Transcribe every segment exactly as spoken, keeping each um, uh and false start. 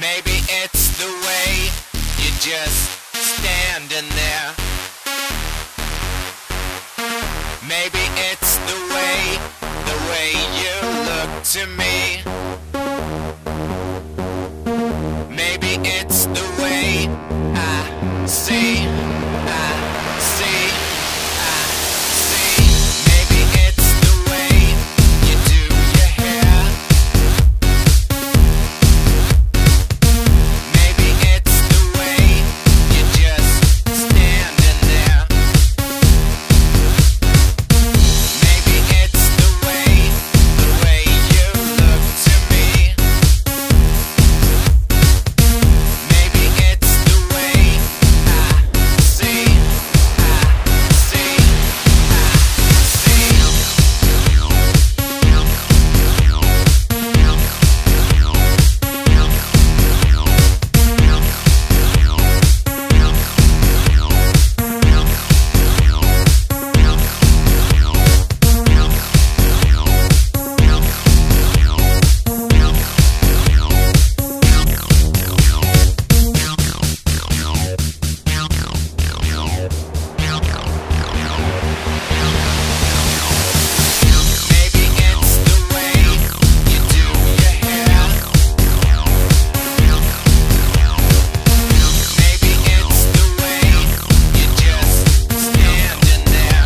Maybe it's the way you're just standing there. Maybe it's the way, the way you look to me. Maybe it's the way I see, I see, I see. Maybe it's the way you do your hair. Maybe it's the way you're just standing there. Maybe it's the way, the way you look to me. Maybe it's the way I see, I see, maybe it's the way you do your hair. Maybe it's the way you're just standing there.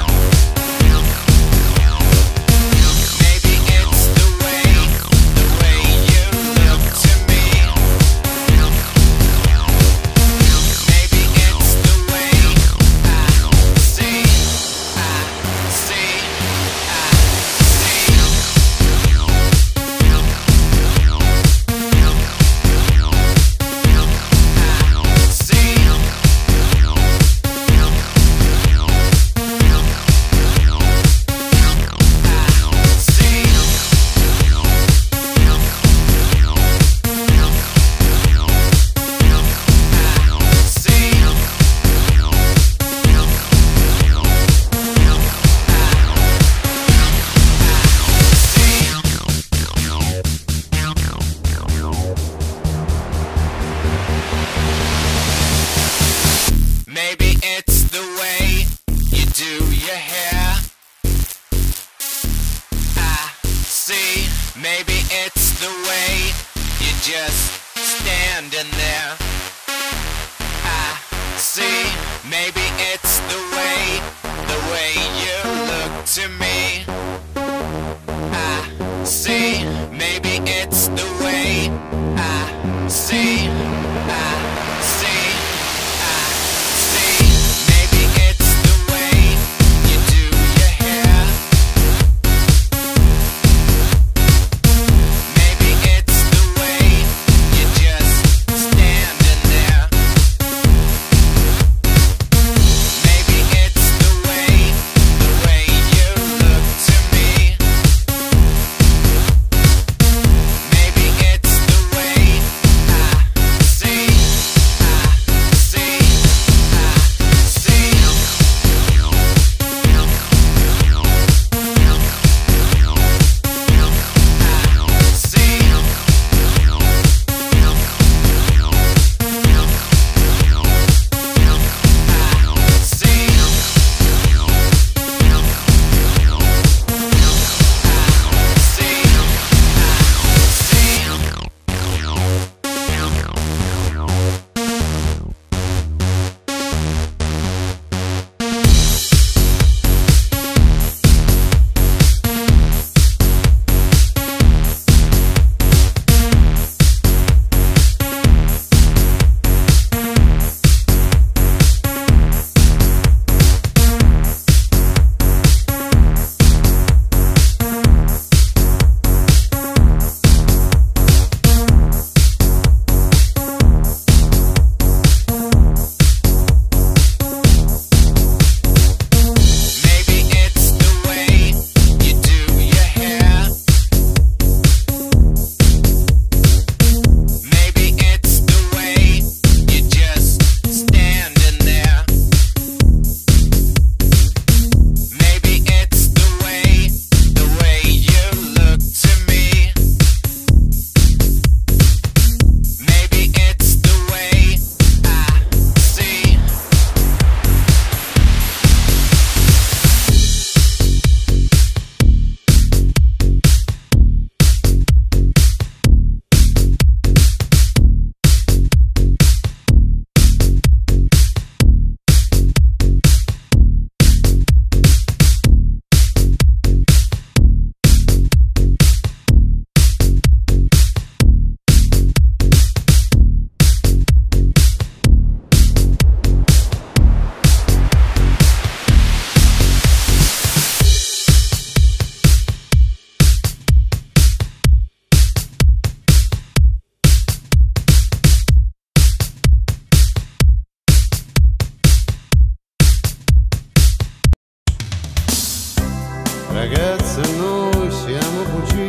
Maybe it's the way, the way you look to me. Maybe it's the way I see, I see, maybe it's the way you do your hair. I see. Maybe it's the way you're just standing there. I see. Maybe it's the way, the way you look to me. I see. Maybe it's the way I see, I see. Maybe it's the way you do your hair. Maybe it's the way you're just standing there. Maybe it's the way, the way you look to me. Maybe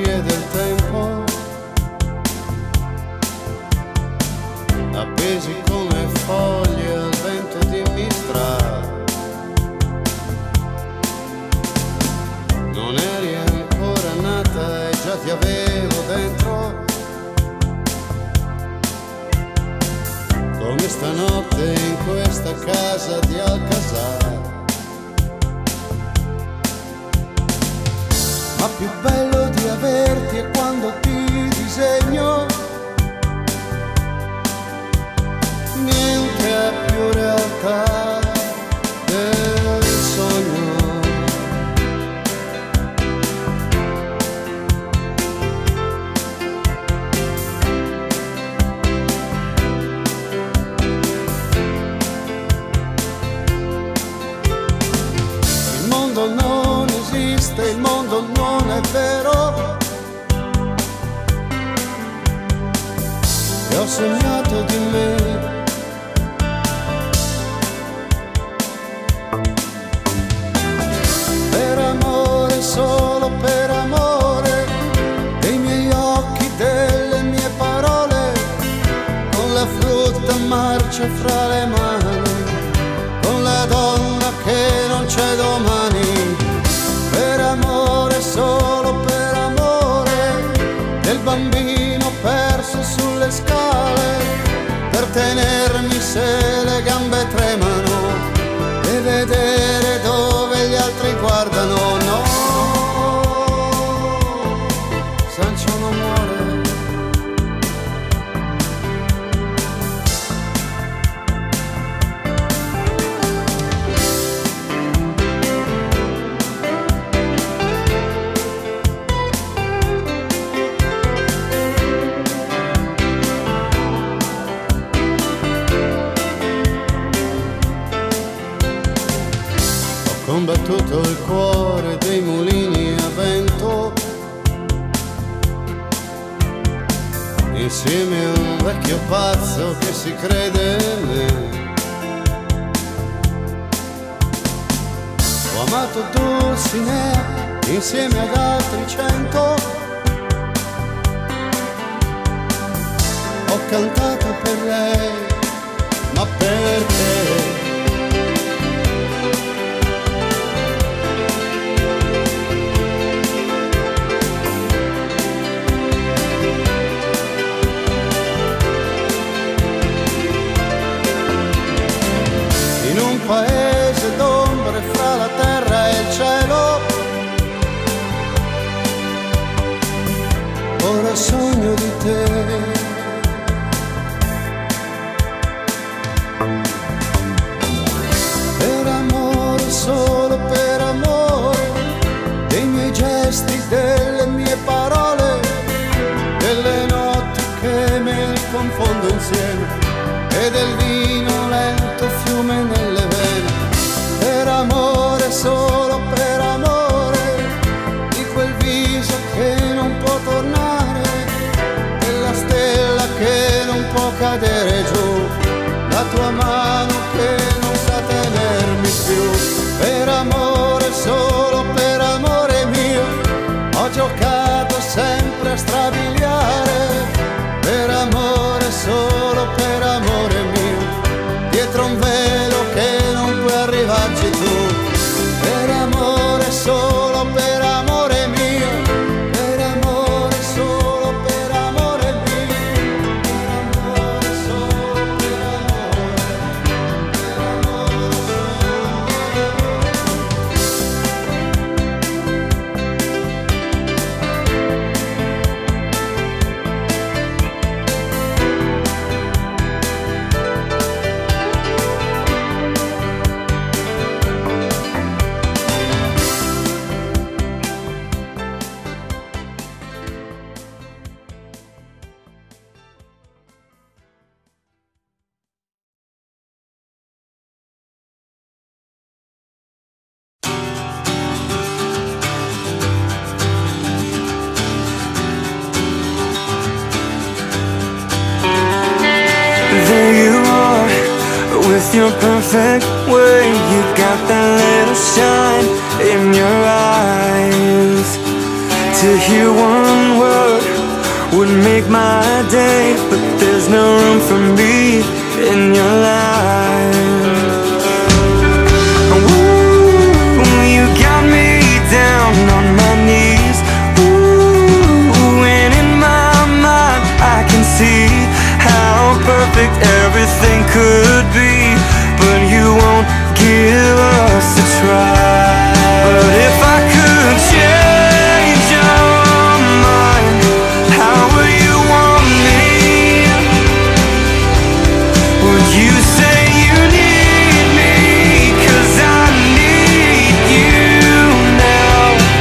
storie del tempo, appesi come foglie al vento di Mistral. Non eri ancora nata e già ti avevo dentro, come stanotte in questa casa di Alcazar. Ma più bello di averti è quando ti disegno, niente è più realtà del sogno. Il mondo non esiste, il mondo non è vero, e ho sognato di me. Per amore, solo per amore, dei miei occhi, delle mie parole, con la frutta marcia fra le mani, con la donna che non c'è domani. Per amore, solo per amore, del bambino perso sulle scale, per tenermi se le gambe tremano e vedere dove gli altri guardano. No, Sancio non muore. Combattuto il cuore dei mulini a vento, insieme a un vecchio pazzo che si crede in me. Ho amato Dulcinea insieme ad altri cento, ho cantato per lei, ma perché? Paese d'ombre fra la terra e il cielo, ora sogno di te. Per amore, solo per amore, dei miei gesti, delle mie parole, delle notti che me li confondo insieme, e del vino lento fiume nelle vene. Per amore, solo per amore, di quel viso che non può tornare, della stella che non può cadere giù, la tua mano che non sa tenermi più. Per amore, solo per amore mio, ho giocato sempre a strabiliare. Per amore, solo per amore mio, dietro un velo che non puoi arrivarci tu. Per amore, solo per amore mio, per amore, solo per amore mio, per amore, solo per amore, per amore, with your perfect way. You got that little shine in your eyes. To hear one make my day, but there's no room for me in your life. Ooh, you got me down on my knees. Ooh, and in my mind I can see how perfect everything could be, but you won't give us a try. But if I could change your mind, how would you want me? Would you say you need me? 'Cause I need you now.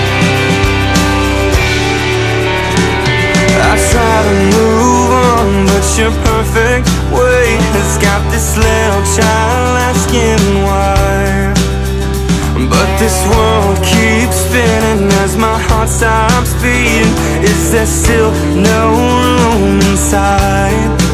I try to move on, but your perfect way has got this little child asking why. But this world keeps spinning as my heart stops beating. Is there still no room inside?